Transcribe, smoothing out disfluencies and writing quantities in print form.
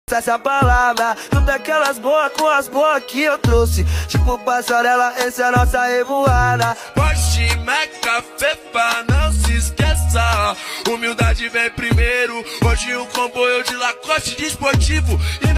essa palavra, não daquelas boas com as boas que eu trouxe. Tipo passarela, essa é a nossa revoada. Porsche, Meca, Fefa, não se esqueça. Humildade vem primeiro. Hoje um comboio de Lacoste desportivo.